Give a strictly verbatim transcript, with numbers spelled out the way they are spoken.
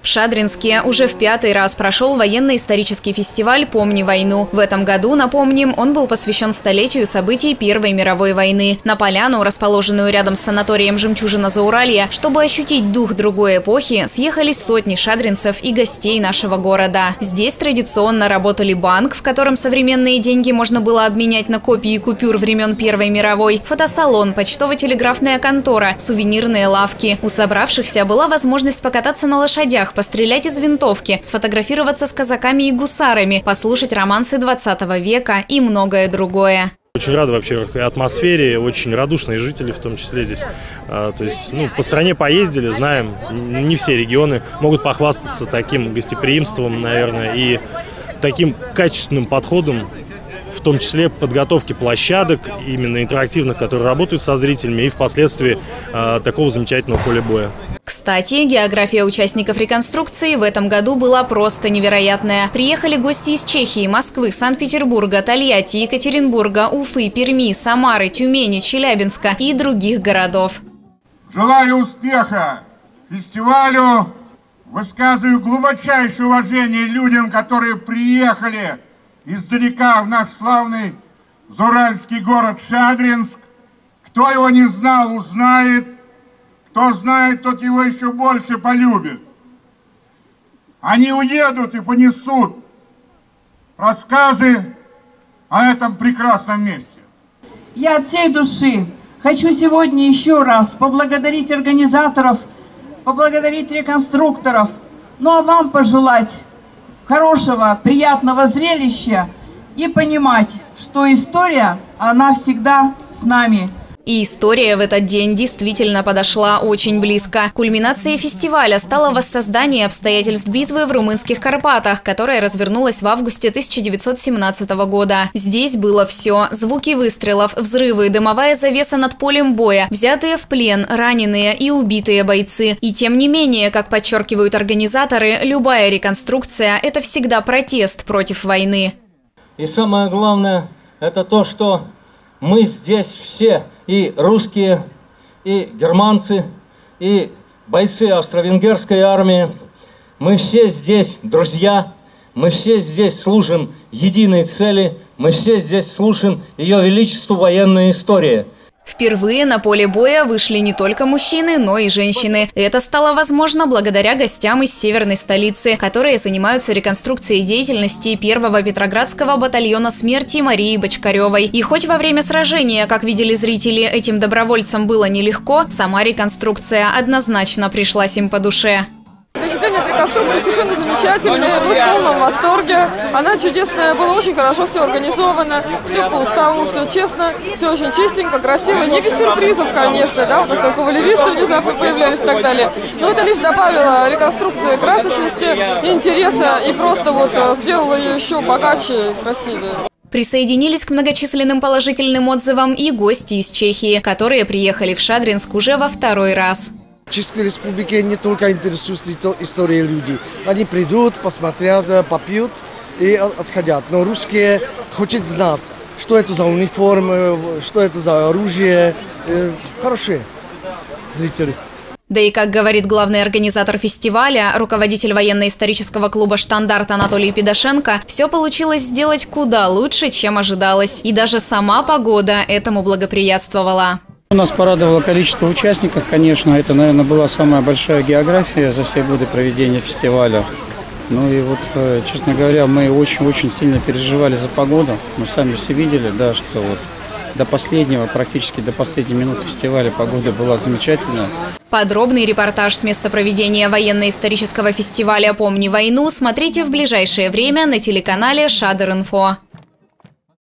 В Шадринске уже в пятый раз прошел военно-исторический фестиваль «Помни войну». В этом году, напомним, он был посвящен столетию событий Первой мировой войны. На поляну, расположенную рядом с санаторием «Жемчужина Зауралья», чтобы ощутить дух другой эпохи, съехались сотни шадринцев и гостей нашего города. Здесь традиционно работали банк, в котором современные деньги можно было обменять на копии купюр времен Первой мировой, фотосалон, почтово-телеграфная контора, сувенирные лавки. У собравшихся была возможность покататься на лошадях, пострелять из винтовки, сфотографироваться с казаками и гусарами, послушать романсы двадцатого века и многое другое. Очень рады вообще атмосфере, очень радушные жители в том числе здесь. А, то есть, ну, по стране поездили, знаем, не все регионы могут похвастаться таким гостеприимством, наверное, и таким качественным подходом, в том числе подготовки площадок, именно интерактивных, которые работают со зрителями, и впоследствии а, такого замечательного поля боя. Кстати, география участников реконструкции в этом году была просто невероятная. Приехали гости из Чехии, Москвы, Санкт-Петербурга, Тольятти, Екатеринбурга, Уфы, Перми, Самары, Тюмени, Челябинска и других городов. Желаю успеха фестивалю, высказываю глубочайшее уважение людям, которые приехали издалека в наш славный зауральский город Шадринск. Кто его не знал, узнает. Кто знает, тот его еще больше полюбит. Они уедут и понесут рассказы о этом прекрасном месте. Я от всей души хочу сегодня еще раз поблагодарить организаторов, поблагодарить реконструкторов, ну а вам пожелать хорошего, приятного зрелища и понимать, что история, она всегда с нами. И история в этот день действительно подошла очень близко. Кульминацией фестиваля стало воссоздание обстоятельств битвы в румынских Карпатах, которая развернулась в августе тысяча девятьсот семнадцатого года. Здесь было все – звуки выстрелов, взрывы, дымовая завеса над полем боя, взятые в плен, раненые и убитые бойцы. И тем не менее, как подчеркивают организаторы, любая реконструкция – это всегда протест против войны. И самое главное – это то, что мы здесь все, и русские, и германцы, и бойцы австро-венгерской армии, мы все здесь друзья, мы все здесь служим единой цели, мы все здесь служим Ее Величеству военной истории. Впервые на поле боя вышли не только мужчины, но и женщины. Это стало возможно благодаря гостям из северной столицы, которые занимаются реконструкцией деятельности первого Петроградского батальона смерти Марии Бочкаревой. И хоть во время сражения, как видели зрители, этим добровольцам было нелегко, сама реконструкция однозначно пришлась им по душе. Впечатление от реконструкции совершенно замечательное, мы в полном восторге. Она чудесная, было очень хорошо все организовано, все по уставу, все честно, все очень чистенько, красиво. Не без сюрпризов, конечно, да, вот нас кавалеристы внезапно появлялись и так далее. Но это лишь добавило реконструкции красочности, интереса и просто вот сделало ее еще богаче и красивее. Присоединились к многочисленным положительным отзывам и гости из Чехии, которые приехали в Шадринск уже во второй раз. В Чешской Республике не только интересуются историей люди. Они придут, посмотрят, попьют и отходят. Но русские хотят знать, что это за униформа, что это за оружие. Хорошие зрители. Да и, как говорит главный организатор фестиваля, руководитель военно-исторического клуба «Штандарт» Анатолий Пидашенко, все получилось сделать куда лучше, чем ожидалось. И даже сама погода этому благоприятствовала. Нас порадовало количество участников, конечно. Это, наверное, была самая большая география за все годы проведения фестиваля. Ну и вот, честно говоря, мы очень-очень сильно переживали за погоду. Мы сами все видели, да, что вот до последнего, практически до последней минуты фестиваля погода была замечательная. Подробный репортаж с места проведения военно-исторического фестиваля «Помни войну» смотрите в ближайшее время на телеканале Шадр Инфо.